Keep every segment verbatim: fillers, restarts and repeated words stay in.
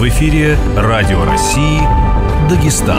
В эфире Радио России Дагестан.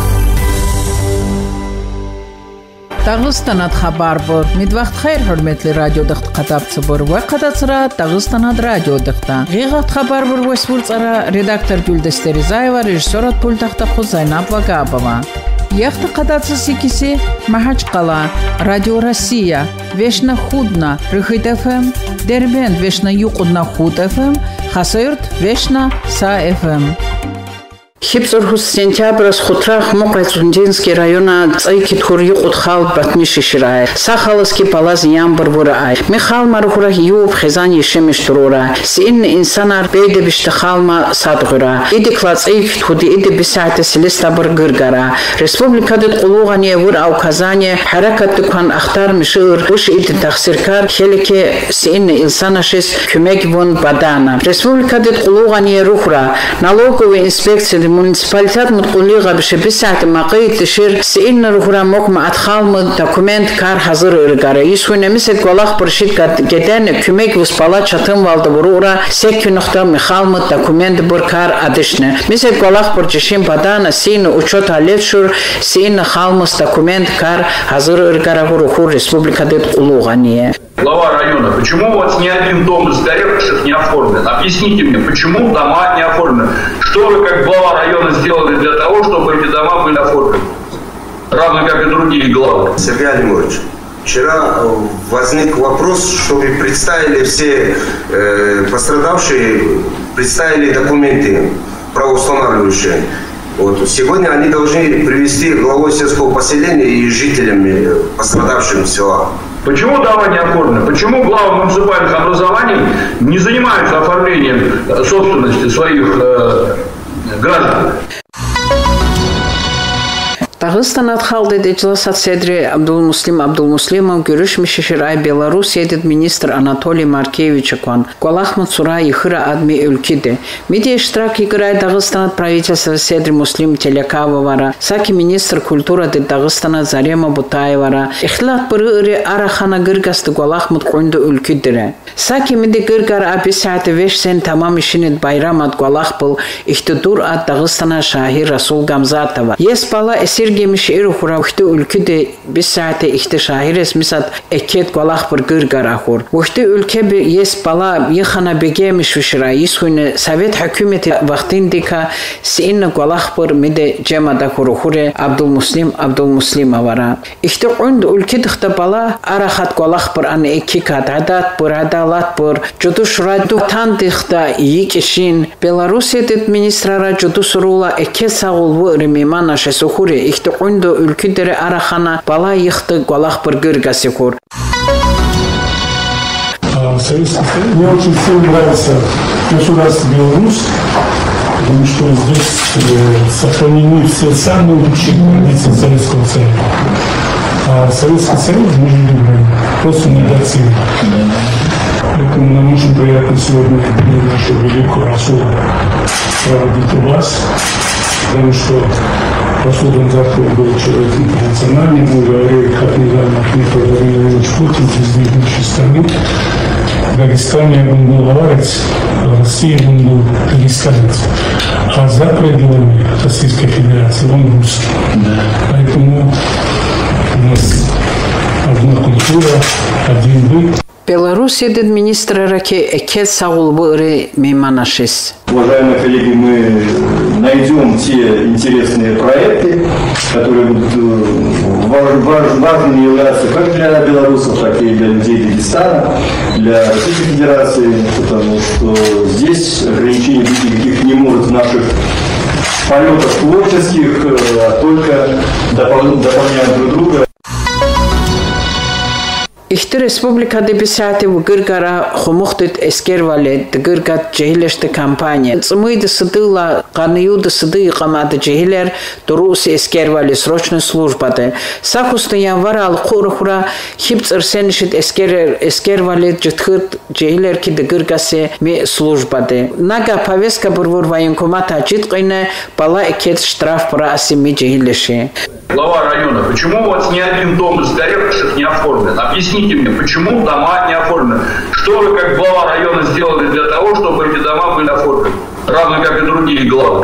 Дагыстанат хабар бор. Мидвахт хайр хөрмәтле радио дихт катапцы бор. Ва кадацра Дагыстанат радио дихта. Гыгат хабар бор васвурцара редактор Гүлдестер Ризаева, режиссер от пультахта Хузайнаб Вагабова. Яхта кадацра сикиси Махачкала, Радио Россия, Вешна Худна, Рыхит ФМ, Дербент Вешна Юкудна Худ ФМ, Хасырт Вешна Са ФМ. Хипсорхус сентябрьс хутрах Мокайцундинский района цайки тхурью утхал батмишиширай. Сахалский палаз ямбар вурай. Михал мархурах юб хизани шемиштура. Син инсанар бейде биштахалма садгура. Иди клац эйк тхуди иди бисайта селестабар гыргара. Республика дит кулугане вур ау Казани харакат дукан ахтар мишур. Уш иди тахсиркар хелеке син инсанашис кюмек вон бадана. Республика дит кулугане рухра. Налоговая инспекция муниципалитет мутқулиға біші бір сәті мақи тішір сейін рухра мұқма атқалмы документ кар hazır ұрғары. Исхунемісет голақ біршит геден күмек вұспала чатым валды бұрура сек күніқта михалмы документ бұр кар адышны. Місет голақ біржішін бадана сейін учет алет шур сейін халмыс документ кар hazır ұрғары ғұруху республикадет ұлуғанее. Глава района, почему у вас ни один дом из горевших не оформлен? Объясните мне, почему дома не оформлены? Что вы, как глава района, сделали для того, чтобы эти дома были оформлены? Равно как и другие главы. Сергей Алимович, вчера возник вопрос, чтобы представили все э, пострадавшие, представили документы правоустанавливающие. Вот. Сегодня они должны привести главой сельского поселения и жителями пострадавшим села. Почему дома не оформлены? Почему главы муниципальных образований не занимаются оформлением собственности своих э, граждан? Дагыстанат халды декласат седри Абдулмуслим Абдулмуслимов görüşmüşşiray Белоруссиядет министр Анатолий Маркевич кон Колахмат сура ихыра адми өлкиде. Медиа штрак играй Дагыстанат правительство седри Муслим Телекавовара, саки министр культуры де Дагыстана Зарема Бутаевара, ихлат быры арахана гыргасты Колахмат конды өлкидере. Саки меди гыргар аписаты вешсен тамам işinit байрамат Колах был ихтидур ат Дагыстана Шахир Расул Гамзатова. Еспала эсир Gemiş erухura uxtu ülkede bir saate ihte şahires misat eket golaq bir gırgar ahur. Uxtu ülke bir yes bala yıxana begemiş vişra yishune Sovet hükümeti vaxtindika sinne golaq bir mide cemada huruhure Abdulmuslim Abdulmuslim avara. İhte und ülke dıxta bala arahat golaq bir an iki kat adat bir adalat bir judu şuradu tan dıxta yik işin Belarusiyet administrara judu surula eket sağul ve mimana şesuhure Унду ülküdere arahana bala yıktı golaq bir gırgası kur. Мне очень всем нравится государство Беларусь, потому что здесь сохранены все самые лучшие традиции Советского Союза. А Советский Союз, мы же говорим, просто недооценен. Поэтому нам очень приятно сегодня принять нашу великую Расула проводить у вас, потому что Расул Гамзатов был человек интернациональный, мы говорили, как недавно отметил Владимир Владимирович Путин, президент нашей страны. В Дагестане он был лаварец, в России он был дагестанец. А за пределами Российской Федерации он русский. Поэтому у нас одна культура, один быт. Белоруссиядет министр раке экет саул быры мейманашис. Уважаемые коллеги, мы найдем те интересные проекты, которые будут важными являются как для белорусов, так и для людей Дагестана, для Российской Федерации, потому что здесь ограничений быть никаких не может в наших полетах творческих, а только дополняют друг друга. İhti Respublikada bir saate bu gırgara xumuxtut eskervalet, gırgat cehilleşti kampanya. Цмыйды сыдыла, каныюды сыды иqamadı cehiller, durusi eskervali срочной службады. Сахусты январ ал қурхура хипцыр сеншит эскер эскервалет жытхыт cehiller ки гыргасе ме службады. Нага повестка бурвур военкомата ачитқыны бала экет штраф праси ме cehilleşи. Глава района, почему у вас ни один дом из горевших не оформлен? Объясните мне, почему дома не оформлены? Что вы, как глава района, сделали для того, чтобы эти дома были оформлены? Равно как и другие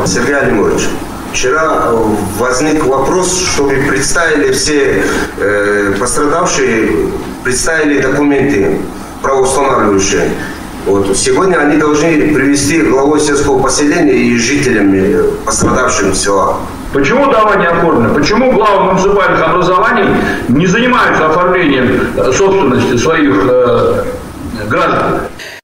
Сергей Алимович, вчера возник вопрос, чтобы представили все э, пострадавшие, представили документы правоустанавливающие. Вот. Сегодня они должны привести главой сельского поселения и жителями пострадавшим села. Почему дома не оформлены? Почему главы муниципальных образований не занимаются оформлением собственности своих э, граждан?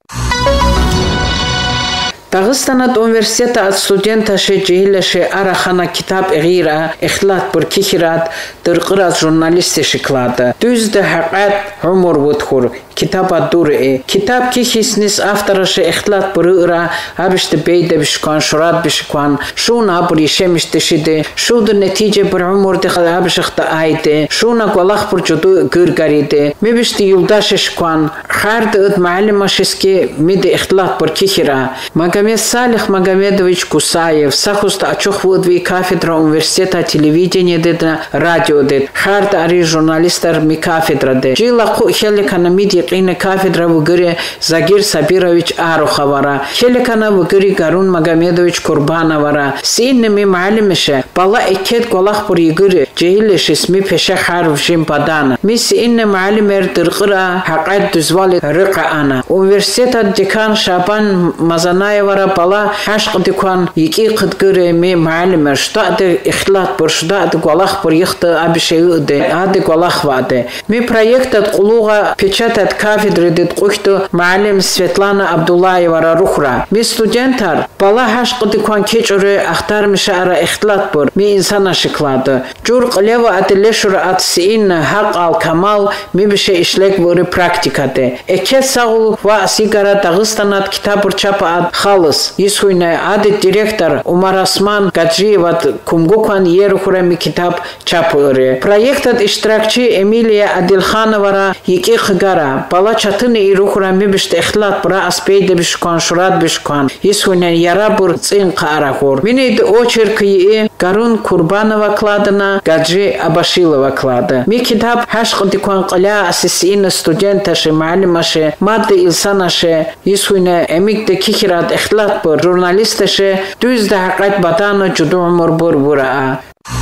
Дагыстанат университеті от студента шеджейлеше арахана китап гира ихлат бір кихират дырқырат журналисты шиклады. Дүзді хақат ғумыр вудхур. Китап аддуры. Китап кихиснис авторышы ихлат бір ыра абишті бейді бішкан, шурат бішкан, шуна бір ешемішті шиді, шуды нетиже бір ғумырды абишықты айды, шуна гвалах бір жуду гыргариды, мебішті юлдаш шкан, харды ыд маалимашиске миді ихлат бір кихира. Магомед Салих Магомедович Кусаев, сахуста ачухвудви кафедра университета телевидения дедна радио дед, хард ари журналистар ми кафедра дед. Жила ку хеликана миди қине кафедра вгире Загир Сабирович Арухавара, хеликана вгире Гарун Магомедович Курбановара. Синне ми маалимеше, бала экет голах пур игире, жейлешис ми пеше харв жим падана. Ми синне маалимер дыргыра хақайд дузвали рықа ана. Университета декан Шабан Мазанаевара бала хашқ дикан ики қыдгыре ми маалимер штады ихлат пур штады голах пур ихты абише уде, ады голах ваде. Ми проектат қулуға печатат кафедры дед қухту маалим Светлана Абдуллаевара рухра. Ми студентар бала хашқ дикан кечуре ахтар мишара ихтлат пур ми инсана шиклады. Жур қылева атилешур атсиин хақ ал камал ми бише ишлек вори практикате. Эке сағыл ва сигара Дагыстанат китабур чапа ад халыс. Исхуйна ады директор Умар Осман Гаджиеват кумгукан ерухура ми китаб чапыры. Проектат иштиракчи Эмилия Адилхановара ики хыгара. Бала чатыны ирухура ми биште ихлат бра аспейде бишкан шурат бишкан. Исхуйна ярабур цин қарахур. Минейді очерк и Гарун Курбанова кладына Гаджи Абашилова клада. Ми китаб хашқ дикан қыля асисиин студенташи маалимаши мадды илсанаши исхуйна эмикде кихират ихлат бур журналисташи дүзді хақайт батаны жуду умур бур бураа.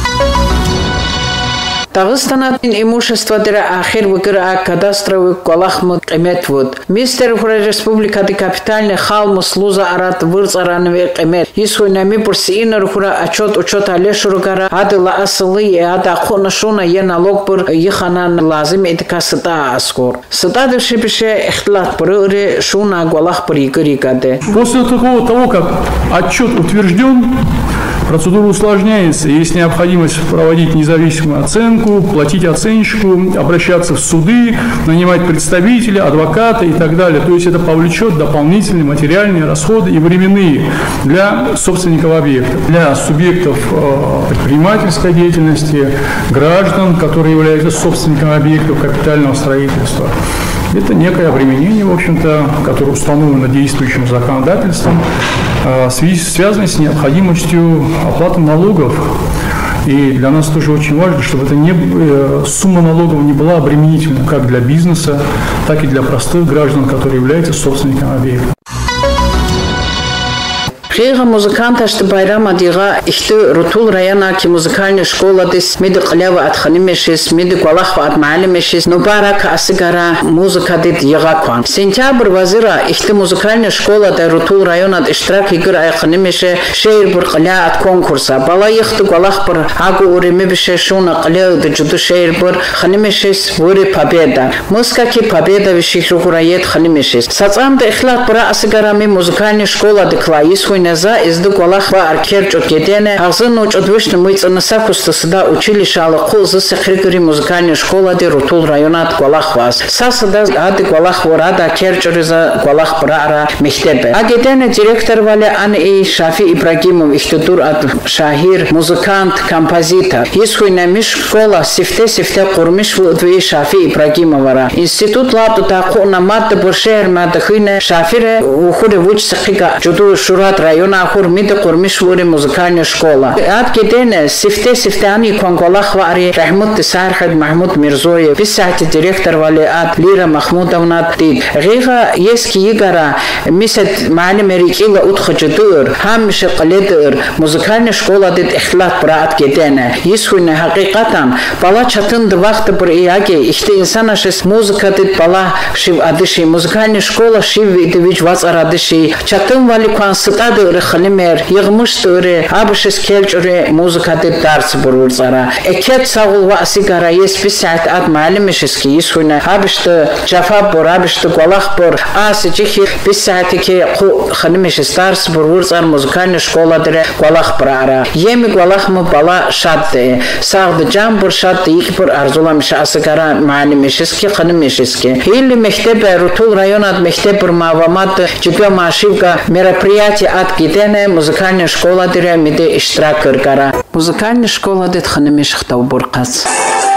Дагыстанат имущество дера ахир выгыра кадастровый колахмут кемет вуд. Мистер Хура республикады капитальный халму слуза арат вырцарановый кемет. Исхуйна ми бурсиина Хура отчет учет алешуругара адыла асылы и ада хуна шуна е налог бур еханан лазим эдика сыта аскор. Сыта дыши бише ихтлат буры шуна голах бур игырикады. После такого того, как отчет утвержден, процедура усложняется, есть необходимость проводить независимую оценку, платить оценщику, обращаться в суды, нанимать представителя, адвоката и так далее. То есть это повлечет дополнительные материальные расходы и временные для собственников объекта, для субъектов предпринимательской деятельности, граждан, которые являются собственниками объектов капитального строительства. Это некое обременение, в общем-то, которое установлено действующим законодательством, связанное с необходимостью оплаты налогов. И для нас тоже очень важно, чтобы это не, сумма налогов не была обременительной как для бизнеса, так и для простых граждан, которые являются собственниками объекта. Прига музыканта, что байрама дига ихты Рутул района ки музыкальная школа дис миды қлява от ханимешис, миды квалахва от маалимешис, но барак асигара музыка дит ягакван. Сентябрь вазира ихты музыкальная школа да Рутул района от иштирак игр ай ханимеше шейр бур қля от конкурса. Бала ихты квалах бур агу ури мибише шуна қля да джуду шейр бур ханимешис вури победа. Музыка ки победа вишихру райет ханимешис. Сацам да ихлат бура асигара ми музыкальная школа дикла исхуйна за изды квалах ва аркер чуткетене агзын уч отвышны мыйцаны сакусты сыда училище алықу зысы хригори музыкальная школа де Рутул районат квалах вас. Сасыда ады квалах варада керчуриза квалах брара мехтебе. Агетене директор вали ан и Шафи Ибрагимов ихтудур от шахир, музыкант, композитор. Исхуйна ми школа сифте-сифте курмиш вудви Шафи Ибрагимовара. Институт лапту таку на матты буршер мадахыне Шафире ухуре вуч сахига жуду шурат район района Хурмида Курмишвури музыкальная школа. От Гедена сифте сифтани конголах вари Рахмут Тисархад Махмуд Мирзоев, писатель, директор вали от Лира Махмудовна Тит. Рига есть Игора, мисет Малим Рикила Утхаджадур, Хамиша Каледур, музыкальная школа дит Ихлат Брат Гедена. Исхуйна Хакикатан, Пала Чатын Двахта Бриаге, Ихте инсана шест музыка дит Пала Шив Адыши, музыкальная школа Шив Видович Вац Арадыши, Чатын вали Кванситаду Рехалимер, Ягмуштуре, Абышес Кельчуре, музыка дит Дарс Бурурцара. Экет Сагул Васигара есть писать от Малимишески, Исхуйна, Абышта Джафа Бур, Абышта Гвалах Бур, Аси Чихи, писать ки Халимишес Дарс Бурурцар, музыкальная школа дре Гвалах Брара. Еми Гвалах му Бала Шадде, Сагда Джамбур Шадде, Икбур Арзула Миша Асигара, Малимишески, Халимишески. Или Мехтебе, Рутул район от Мехтебур Мавамат, Джига Машивга, мероприятие от Гидене, музыкальная школа дре Миде Иштрак Кыргара. Музыкальная школа дет Халимиш Хтау Буркац.